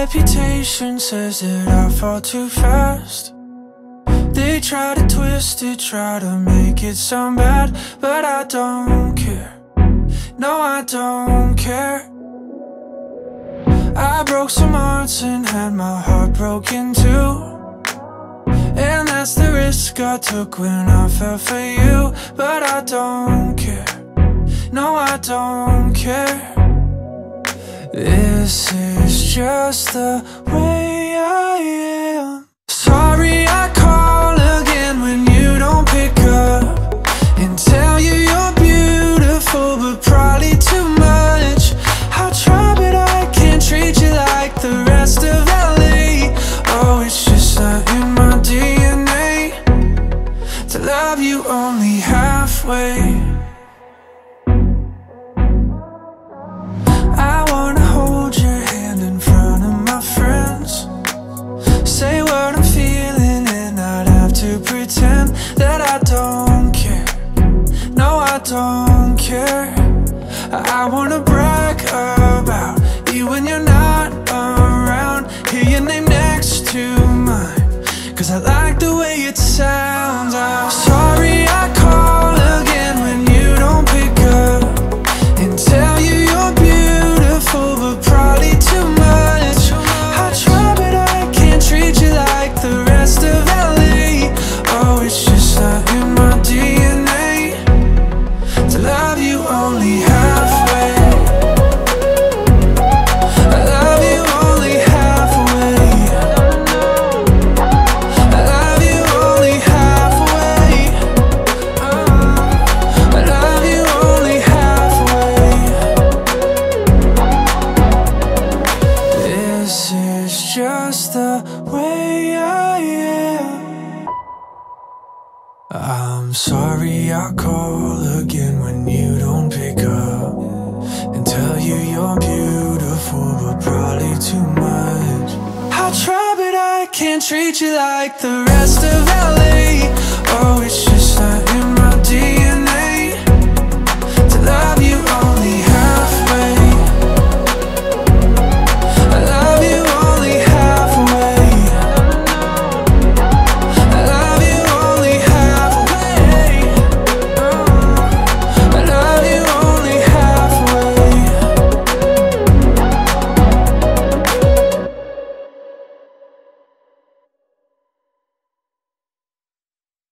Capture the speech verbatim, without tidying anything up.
reputation says that I fall too fast. They try to twist it, try to make it sound bad, but I don't care. No, I don't care. I broke some hearts and had my heart broken too, and that's the risk I took when I fell for you. But I don't care. No, I don't care. This is just the way I am. Sorry I call again when you don't pick up, and tell you you're beautiful but probably too much. I try but I can't treat you like the rest of L A. Oh, it's just not in my D N A to love you only halfway. I wanna hold your hand in front of my friends, say what I'm feeling and I'd have to pretend that I don't care. No, I don't care. I wanna brag about you when you're not around, hear your name next to mine, cause I like the way it sounds. I'm sorry I call again when you don't pick up, and tell you you're beautiful but probably too much. I try but I can't treat you like the rest of L A. Oh, it's just not in my D N A to love you only halfway. I love you only halfway. I love you only halfway. uh, I love you only halfway. This is just the way I am. I'm sorry I call again when you don't pick up, and tell you you're beautiful but probably too much. I try but I can't treat you like the rest of L A. Oh, it's just